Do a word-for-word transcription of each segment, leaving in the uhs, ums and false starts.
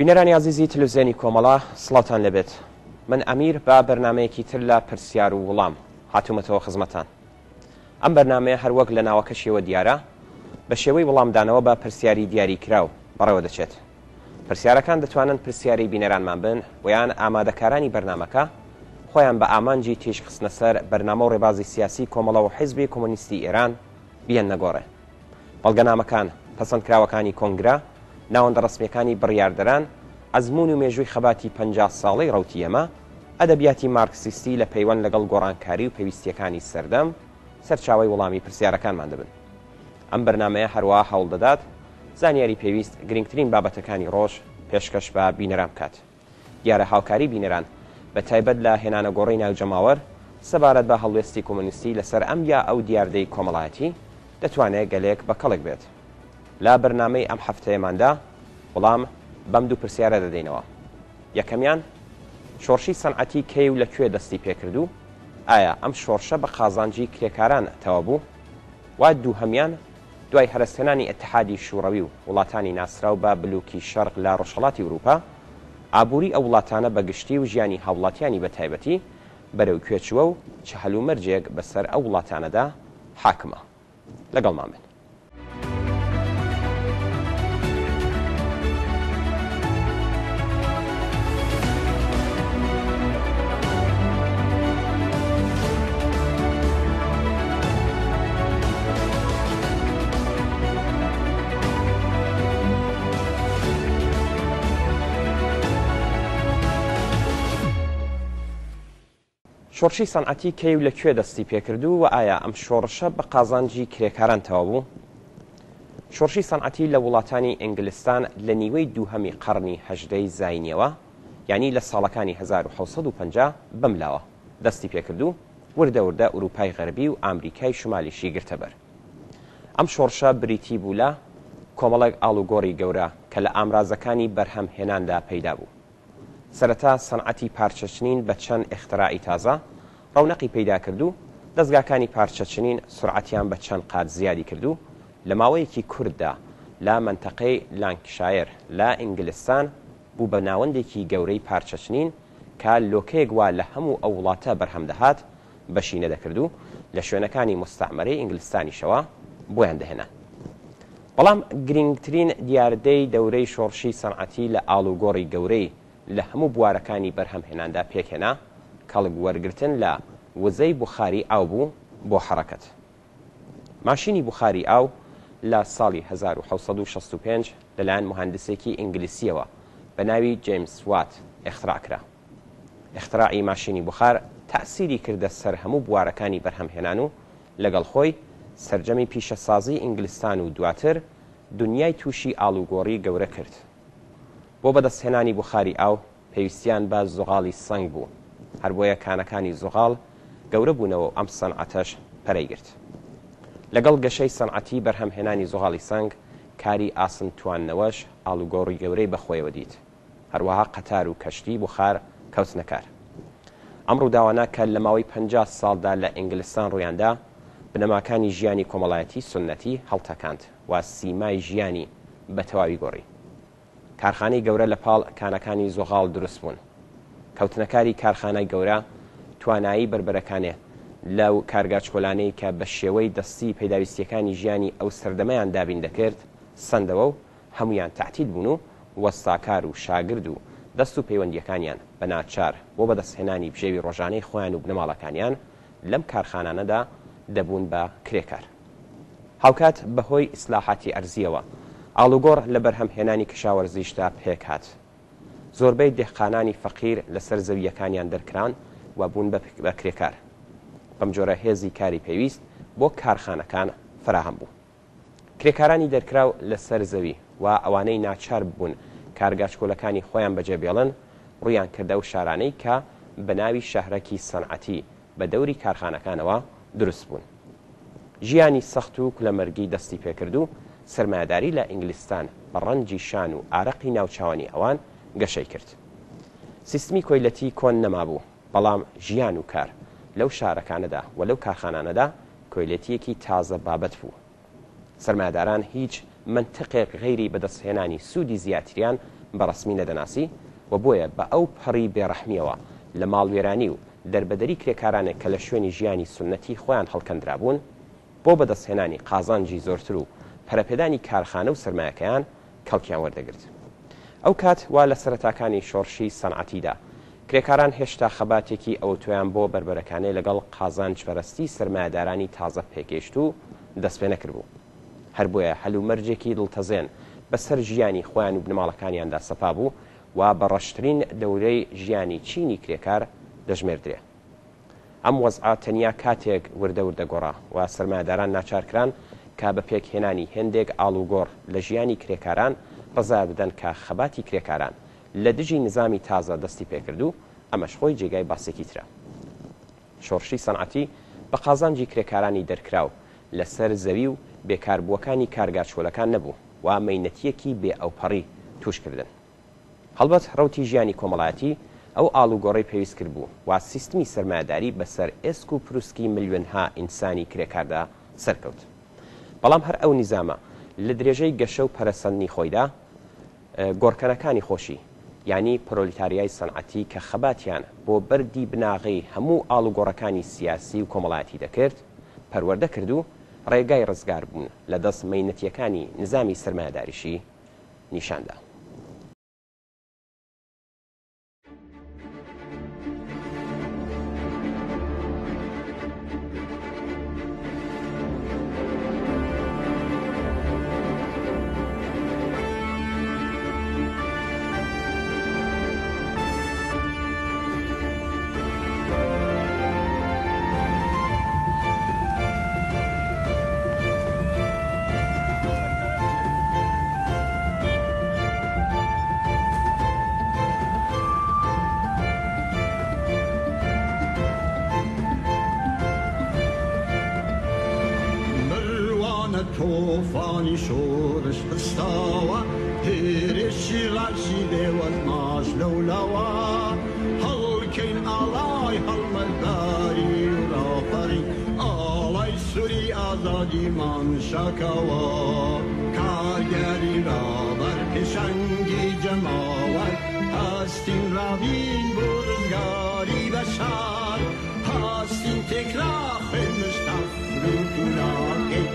بینەرانی عزیزی تلویزیۆنی کۆمەڵە سڵاوتان لەبێت. من ئەمیر با بەرنمەیەکی تر لە پرسیار و وڵام هاتوومەتەوە خزمەتان. ئەم بەرنمەیە هەروەک لە ناوەکەشیەوە دیارە بە شێوەی وەڵامدانەوە بە پرسیاری دیاری کراو بەڕێوە دەچێت. پرسیارەکان دەتوانن پرسیاری بینەرانمان بن و یان ئامادەکارانی بەرنمەکە خۆیان بە ئامانجی تێش خستنە سەر بەرنامە و ڕێبازی سیاسی کۆمەڵە و حیزبی کۆمۆنیستی ئێران بیان نەگۆڕێ. بەڵگەنامەکان پەسەندکراوەکانی کۆنگرا، ناوەندە ڕسمیەکانی بڕیاردەران، ئەزمون و مێژووی خەباتی پەنجا ساڵەی ڕەوتی ئەمە، ئەدەبیاتی مارکسیستی لە پەیوەند لەگەڵ گۆڕانکاری و پێویستیەکانی سەردەم سەرچاوی وەڵامی پرسیارەکانمان دەبن. ئەم بەرنمەیە هەروەها هەوڵ دەدات زانیاری پێویست گرنگترین بابەتەکانی ڕۆژ پێشکەش بە بینەران بکات. دیارە هاوکاری بینەران بە تایبەت لە هێنانە گۆڕی ناوجەماوەر سەبارەت بە هەڵوێستی کۆمۆنیستی لەسەر ئەم یا ئەو دیاردەی کۆمەڵایەتی دەتوانێت گەلێک بە کەڵک بێت. لا بەرنامەی ئەم هەفتەیەماندا وەڵام بەم دوو پرسیارە دەدەینەوە. یەکەمیان شۆڕشی سەنعەتی کەی و لەکوێ دەستی پێکردو؟ ئایا ئەم شۆڕشە بە قازانجی کرێکاران تەوا بوو؟ وا دووهەمیان دوای هەرسێنانی ئەتحادی شوڕەوی و وڵاتانی ناسراو بە بلوکی شەرق لە ڕۆژهەڵاتی ئەوروپا، ئابووری ئەو وڵاتانە بەگشتی و ژیانی هاوڵاتیانی بە تایبەتی بەرەو کوێچووە و چ هەلومەرجێک بەسەر ئەو وڵاتانەدا حاکمە. لەگەڵمان بن. شۆڕشی سەنعەتی کەی و لەکوێ دەستی پێکردو و ئایا ئەم شۆڕشە بە قازانجی کرێکاران تەوا بوو؟ شۆڕشی سەنعەتی لە وڵاتانی ئینگلستان لە نیوەی دووهەمی قەرنی هەژدەی زاینیەوە، یعنی لە ساڵەکانی هەزار و حەوت و پەنجا بملاوە دەستی پێکردو، وردە وردە ئوروپای غەربی و ئامریکای شمالیشی گرتەبەر. ئەم شۆڕشە بریتی بوو لە کۆمەڵێک ئاڵوگۆڕی گەورە کە لە ئامرازەکانی بەرهەم هێناندا پەیدا بوو. سەرەتا سەنعەتی پارچەچنین بە چەند ئختراعی تازە ڕەونەقی پەیدا کردو، دەستگاکانی پارچەچنین سورعەتیان بە چەند قات زیادی کردو. لە ماوەیەکی کورددا لە منتەقەی لانکشایر لە ئینگلستان بوو بە ناوەندێکی گەورەی پارچەچنین کە لۆکەیەک وا لە هەموو ئەو وڵاتە بەرهەم دەهات بەشی نەدەکردو لە شوێنەکانی مستەعمەرەی ئینگلستانیشەوە بۆیان دەهێنا. بەڵام گرنگترین دیاردەی دەورەی شۆڕشی سەنعەتی لە ئاڵوگۆڕی گەورەی لە هەموو بوارەکانی بەرهەمهێناندا پێکهێنا کەڵک وەرگرتن لە وزەی بوخاری ئاو بوو بۆ حەرەکەت. ماشینی بوخاری ئاو لە ساڵی هەزار و حەوت و شەست و پێنج لەلایەن مهندسێکی ئینگلیسیەوە بە ناوی جیمس وات ئختراعکرا. ئختراعی ماشینی بوخار تەئسیری کردە سەر هەموو بوارەکانی بەرهەمهێنان و لەگەڵ خۆی سەرجەمی پیشەسازی ئینگلستان و دواتر دنیای تووشی ئاڵوگۆڕی گەورە کرد. بۆ بەدەستهێنانی بوخاری ئاو پێویستیان بە زوغاڵی سنگ بوو، هەر بۆیە کانەکانی زوغاڵ گەورە بوونەوە ئەم سەنعەتەش پەرەیگرت. لەگەڵ گەشەی سەنعەتی بەرهەمهێنانی زوغاڵی سنگ کاری ئاسن تواننەوەش ئاڵوگۆڕی گەورەی بەخۆیەوە دیت. هەروەها قەتار و کەشتی بوخار کەوتنە کار. ئەم ڕووداوانە کە لە ماوەی پەنجا ساڵدا لە ئینگلستان ڕوویاندا بنەماکانی ژیانی کۆمەڵایەتی سونەتی هەڵتەکاند و سیمای ژیانی بە تەواوی گۆڕی. کارخانەی گەورە لە پاڵ کانەکانی زوغاڵ دروست بوون. کەوتنەکاری کارخانای گەورە توانایی بربەرەکانێ لەو کارگاچکۆلانەی کە بە شێوەی دەستی پێداویستیەکانی ژیانی ئەو سەردەمەیان دابین دەکرد سندەوە و هەمویان تەعتید بوون و وەستاکار و شاگرد و دەست و پەیوەندیەکانیان بە ناچار بۆ بەدەستهێنانی بژێوی ڕۆژانەی خۆیان و بنەماڵەکانیان لەم کارخانانەدا دەبوون بە کرێکار. هاوکات بەهۆی ئیسلاحاتی ئەرزیەوە ئاڵوگۆڕ لە بەرهەمهێنانی کشاوەرزیشدا پێک هات. زۆربەی دێخخانانی فەقیر لەسەر زەویەکانیان دەرکران و بوون بە کرێکار. بەم جۆرە هێزی کاری پێویست بۆ کارخانەکان فراهەم بوو. کرێکارانی دەرکراو لەسەر زەوی و ئەوانەی ناچار بوون کارگاچکۆلەکانی خۆیان بەجێبێڵن ڕویان کردە و شارانەی کە بە ناوی شەهرەکی سەنعەتی بە دەوری کارخانەکانەوە دروست بوون. ژیانی سەخت و کولەمەرگی دەستی پێکرد و سەرمایه‌داری لە ئینگلستان بە ڕەنجی شان و ئارەقی ناوچاوانی ئەوان گەشەی کرد. سیستمی کۆیلەتی کۆن نەمابوو، بەڵام ژیان و کار لەو شارەکانەدا و لەو کارخانانەدا کۆیلەتیەکی تازە بابەت بوو. سەرمایه‌داران هیچ منطقێک غەیری بەدەستهێنانی سوودی زیاتریان بەڕسمی نەدەناسی و بۆیە بە ئەو پەڕی بێڕەحمیەوە لە ماڵوێرانی و دەربەدەری کرێکارانێک کە لە شوێنی ژیانی سونەتی خۆیان هەڵکەندرابوون بۆ بەدەستهێنانی قازانجی زۆرتر و پەرەپێدانی کارخانە و سرمایەکەیان کەڵکیان وەردەگرت. ئەو کات وا لە سەرەتاکانی شۆڕشی سەنعەتیدا کرێکاران هێشتا خەباتێکی ئەوتۆیان بۆ بربەرەکانەی لەگەڵ قازانجپەرستی سرمایەدارانی تازە پێکێشت و دەست پێ نەکردبوو. هەر بۆیە هەلومەرجێکی دڵتەزێن بەسەر ژیانی خۆیان و بنەماڵەکانیاندا سەپا بوو و بەڕەشترین دەورەی ژیانی چینی کرێکار دەژمێردرێ. ئەم وەزعە تەنیا کاتێک وردە وردەگۆڕا و سرمایەداران ناچارکران کە بە پێکهێنانی هێندێک ئاڵوگۆڕ لە ژیانی کرێکاران ڕزا بدەن کە خەباتی کرێکاران لە دژی نظامی تازە دەستی پێکرد و ئەمەش خۆی جێگای باسێکی ترە. شۆڕشی سەنعەتی بە قازانجی کرێکارانی دەرکراو لەسەر زەوی و بێکاربووەکانی کارگاچۆلەکان نەبوو و مەینەتیەکی بێ ئەوپەڕی توشکردن. هەڵبەت ڕەوتی ژیانی کۆمەڵایەتی ئەو ئاڵوگۆڕەی پێویست کرد بوو و سیستمی سەرمایەداری بەسەر ئێسک و پرووسکی ملیۆنها ئینسانی کرێکاردا سەرکەوت. بەڵام هەر ئەو نیزامە لە درێژەی گەشە و پەرەسەندنی خۆیدا گۆڕکەنەکانی خۆشی یعنی پرۆلیتاریای سەنعەتی کە خەباتیان بۆ بەردی بناغی هەموو ئاڵوگۆڕەکانی سیاسی و کۆمەڵایەتی دەکرد پەروەردە کرد و ڕێگای ڕزگار بوون لە دەست مەینەتیەکانی نظامی سەرمایەداریشی نیشاندا. توفانی شورش بستاوە هێرشی ڕاشی دێوەت ماش لەولاوە هەڵکەین ئاڵای هەڵمەرداری و ڕاپەڕی ئاڵای سووری ئازادیمان شاکەوە کارگەری ڕابەر پێشەنگی جەماوەت هەستین ڕابین بۆ ڕزگاری بەشار هەستین تێکرا خوێنمشتا فروت و ناکەین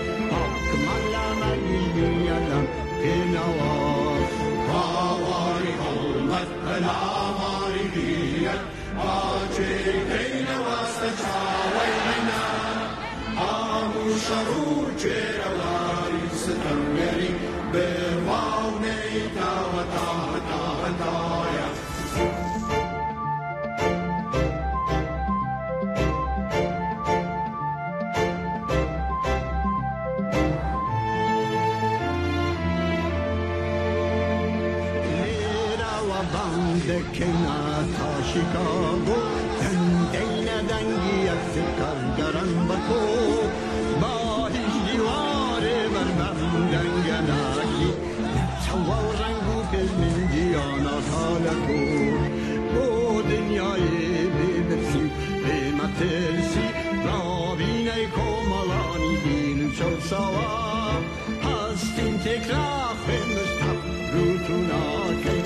پێنەوە باواری هەڵمەت پەلاماری بیەت ئاچێکەینەوە سە چاوەی مەینە هەموو شەڕ و جێرەواری ستەمگەری بێواونەی تاوەتا هەتا هەتایە دەکەینە تا شیکاگۆ دەنگەینە دەنگیەک کارگەران بە تۆ با هیچ دیوارێ بەربەم دەنگە ناکی چەوە و ڕەنگ و پێشمندیانە هەڵە تۆ بۆ دنیایێ بێبرسی بێمەترسی ڕابینەی کۆمەڵانی بیر چەوسەوە هەستین تێکرا خوێنمشتا ڕوت و ناکەی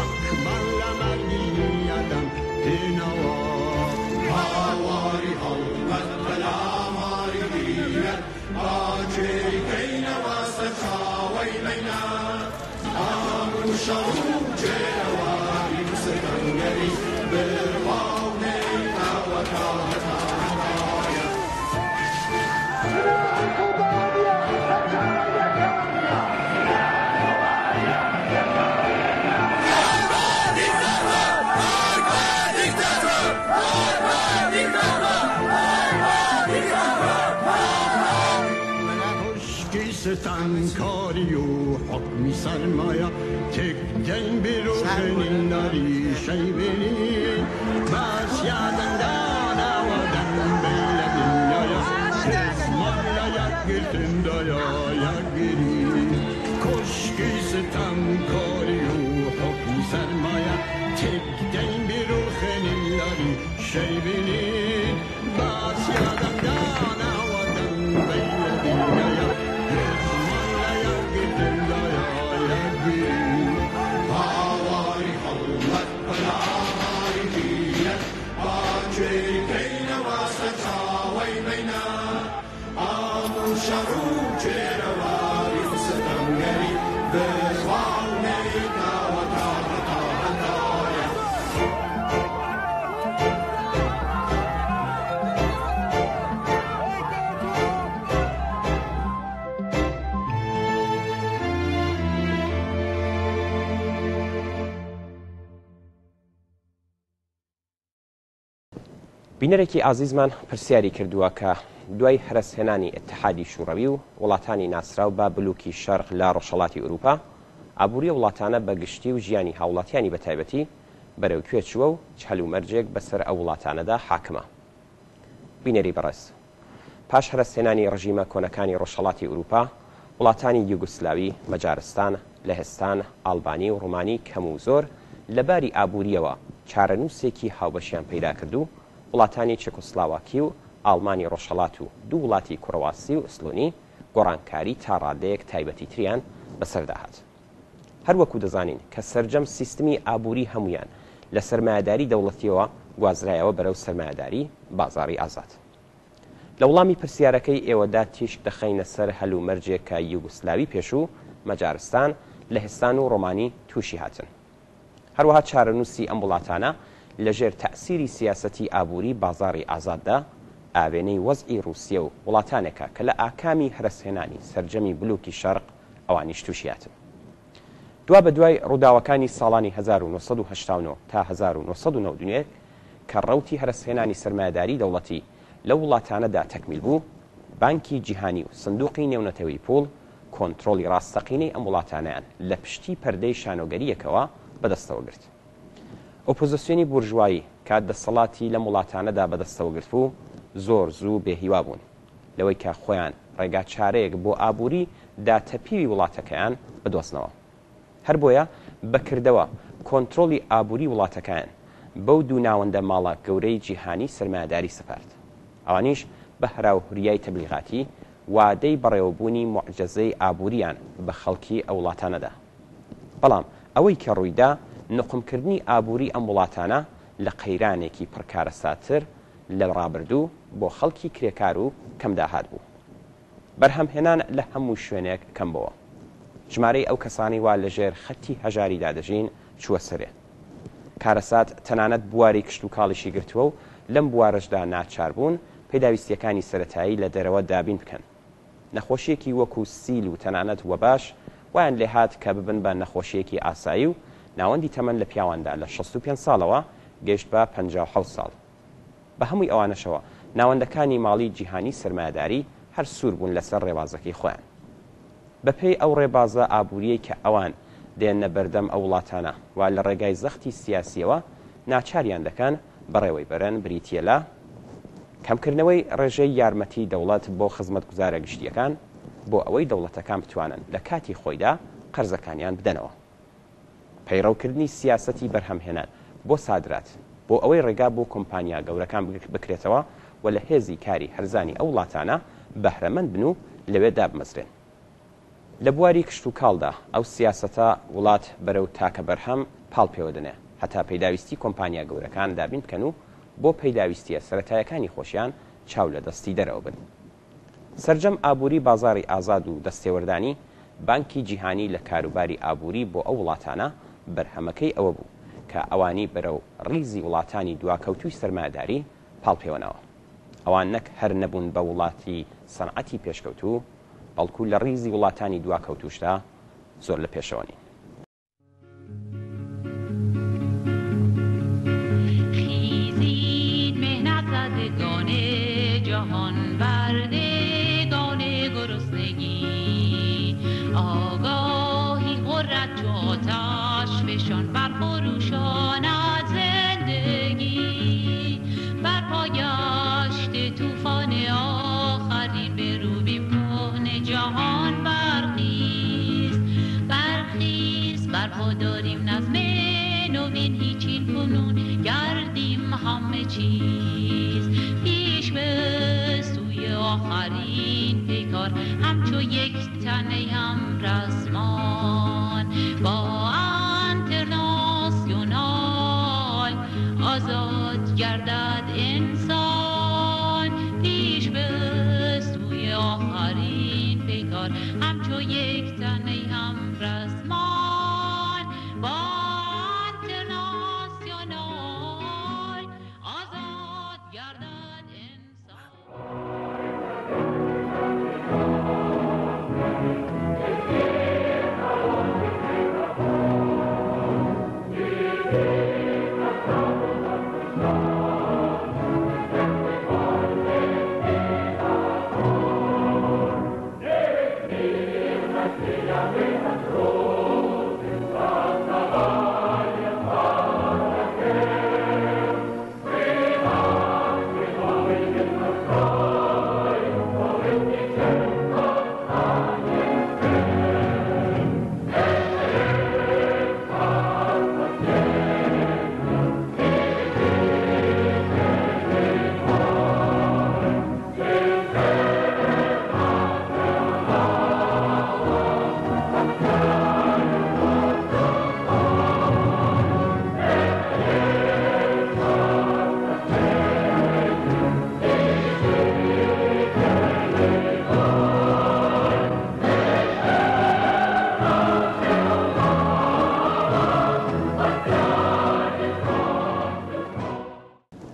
پێنەوە هاواری هەڵمەت پەلاماری بیەت ئاچێکەینەوە سە چاوەی مەینە هەموو شەڕ و جێرەواری ستەمگەری بڕواونەی تاوەتا هەتا هەتایە ستمکاری و حکمی سرمایه تک دین بیروخنین داری شیبینی بس یادندانه و دن بیل دنیای اسمالا یک گرتن دایا یک گیری کشکی ستمکاری و حکمی سرمایه تک دین بیروخنین داری شیبینی بس یادندانه و دن بیل دنیای Power بینەرێکی ئازیزمان پرسیاری کردووە کە دوای هەرسهێنانی ئتحادی شوڕەوی و وڵاتانی ناسراو بە بلوکی شەرق لە ڕۆژهەڵاتی ئوروپا ئابووری وڵاتانە بەگشتی و ژیانی هاوڵاتیانی بەتایبەتی بەرەوکوێ چووە و چهل و مەرجێک بەسەر ئەو وڵاتانەدا حاکمە. بینەری بەڕێز، پاش هەرسهێنانی ڕژیمە کۆنەکانی ڕۆژهەڵاتی ئوروپا، وڵاتانی یوگوسلاوی، مەجارستان، لەهستان، ئالبانی و ڕومانی کەم و زۆر لەباری ئابووریەوە چارەنووسێکی هاوبەشیان پەیدا کردو، وڵاتانی چێکۆسلاواکی و ئالمانی ڕۆژهەڵات و دوو وڵاتی کوڕەواسی و ئوسلوونی گۆڕانکاری تا ڕادەیەک تایبەتی تریان بەسەرداهات. هەروەکو دەزانین کە سەرجەم سیستمی ئابووری هەمویان لە سەرمایهداری دەوڵەتیەوە گوازرایەوە بەرەو سەرمایهداری بازاڕی ئازاد. لە وەڵامی پرسیارەکەی ئێوەدا تیشک دەخەینە سەر هەلو مەرجێک کە یوگوسلاوی پێشوو، مەجارستان، لەهستان و ڕۆمانی تووشی هاتن. هەروەها چارەنووسی ئەم وڵاتانە لەژێر تەئسیری سیاسەتی ئابووری بازاڕی ئازاددا ئاوێنەی وەزئی رووسیە و وڵاتانێکە کە لە ئاکامی هەرسهێنانی سەرجەمی بلوکی شەرق ئەوانیش تووشیاتن. دوا بە دوای ڕووداوەکانی ساڵانی هەزار و نۆسەد و هەشتا و نۆ تا هەزار و نۆسەد و نۆ و دوێ کە ڕەوتی هەرسهێنانی سەرمایهداری دەوڵەتی لە وڵاتانەدا تەکمیل بوو، بانکی جیهانی و سندوقی نێونەتەوەی پوڵ کۆنتترۆلی ڕاستەقینەی ئەم وڵاتانیان لە پشتی پەردەی شانۆگەریەکەوە بەدەستەوە گرت. ئۆپۆزیسیۆنی بورژوایی کات دەسەڵاتی لەم وڵاتانەدا بەدەستەوە گرت بوو، زۆر زوو بێهیوا بوون لەوەی کە خۆیان ڕێگا چارەیەک بۆ ئابووری داتەپیوی وڵاتەکەیان بدۆزنەوە. هەر بۆیە بەکردەوە کۆنتترۆلی ئابووری وڵاتەکەیان بەو دوو ناوەندە ماڵە گەورەی جیهانی سەرمایهداری سپارد. ئەوانیش بە هەراوهوریای تەبلیغاتی وادەی بەڕێوەبوونی موعجزەی ئابووریان بە خەڵکی ئەو وڵاتانەدا. بەڵام ئەوەی کە ڕوویدا نقمکردنی ئابووری ئەم وڵاتانە لە قەیرانێکی پڕکارەساتر لە ڕابردوو بۆ خەڵکی کرێکار و کەمداهات بوو. بەرهەمهێنان لە هەموو شوێنێک کەم بووە. ژمارەی ئەو کەسانی وا لەژێر خەتی هەژاریدا دەژین چووە سەرێ. کارەسات تەنانەت بواری کشت و کاڵیشی گرتووە و لەم بوارەشدا ناچار بوون پێداویستیەکانی سەرەتایی لە دەرەوە دابین بکەن. نەخۆشیەکی وەکو سیل و تەنانەت وە باش وایان لێ هات کە ببن بە نەخۆشیەکی ئاسایی و ناوەندی تەمەن لە پیاواندا لە شەست و پێنج ساڵەوە گەیشت بە پەنجا و حەوت ساڵ. بە هەمووی ئەوانەشەوە ناوەندەکانی ماڵی جیهانی سەرمایهداری هەر سوور بوون لەسەر ڕێبازەکەی خۆیان. بەپێی ئەو ڕێبازە ئابووریەی کە ئەوان دێنە بەردەم ئەو وڵاتانە و لە ڕێگای زەختی سیاسیەوە ناچاریان دەکەن بەڕێوەی بەرەن بریتیە لە کەمکردنەوەی ڕێژەی یارمەتی دەوڵەت بۆ خزمەتگوزارە گشتیەکان بۆ ئەوەی دەوڵەتەکان بتوانن لە کاتی خۆیدا قەرزەکانیان بدەنەوە. پەیڕەوکردنی سیاسەتی بەرهەمهێنان بۆ سادرات بۆ ئەوەی ڕێگا بۆ کۆمپانیا گەورەکان بکرێتەوە و لە هێزی کاری هەرزانی ئەو وڵاتانە بەهرەمەند بن و لەوێ دابمەزرێن. لە بواری کشت و کاڵدا ئەو سیاسەتە وڵات بەرەو تاکە بەرهەم پاڵ پێوەدنێ هەتا پەیداویستی کۆمپانیا گەورەکان دابین بکەن و بۆ پەیداویستیە سەرەتایەکانی خۆشیان چاو لە دەستی دەرەوە بن. سەرجەم ئابووری بازاڕی ئازاد و دەستێوەردانی بانکی جیهانی لە کاروباری ئابووری بۆ ئەو وڵاتانە بەرهەمەکەی ئەوە بوو کە ئەوانی بەرەو ڕیزی وڵاتانی دواکەوتوی سەرمایهداری پاڵ پێوەنەوە. ئەوان نەک هەر نەبوون بە وڵاتی سەنعەتی پێشکەوتوو، بەڵکو لە ڕیزی وڵاتانی دواکەوتوشدا زۆر لە پێشەوەنی. داریم نظم نوین هیچین کنون گردیم همه چیز پیش به سوی آخرین پیکار همچو یک تنه هم رسمان با انترناسیونال آزاد گردد انسان پیش به سوی آخرین پیکار همچو یک تنه هم رسمان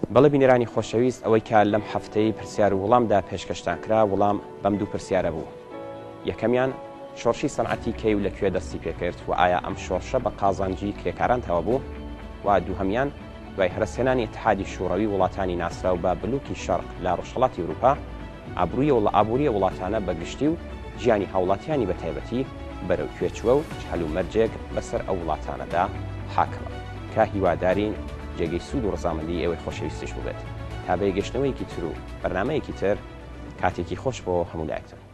بەڵێ بینێرانی خۆشەویست ئەوەی کە لەم هەفتەی پرسیار و وەڵامدا پێشکەشتان کرا وەڵام بەم دوو پرسیارە بوو. یەکەمیان شۆڕشی سەنعەتی کەی و لەکوێ دەستی پێکرد و ئایا ئەم شۆڕشە بە قازانجی کرێکاران تەوا بوو؟ و دووهەمیان دوای هەرسێنانی اتحادی شوڕەوی وڵاتانی ناسراو بە بلوکی شەرق لە ڕۆژهەڵاتی ئەوروپا ئابرووریە وڵ ئابووریە وڵاتانە بەگشتی و ژیانی هاوڵاتیانی بە تایبەتی بەرەو کوێچوە و هەلو مەرجێک بەسەر ئەو وڵاتانەدا حاکمە کە هیوادارین جێگەی سوود و ڕزامەندی ئێوەی خۆشەویستیش ببێت تا بەیگەشتنەوەیەکی تر و بەرنامەیەکی تر کاتێکی خۆش بۆ هەموو لایەکتان.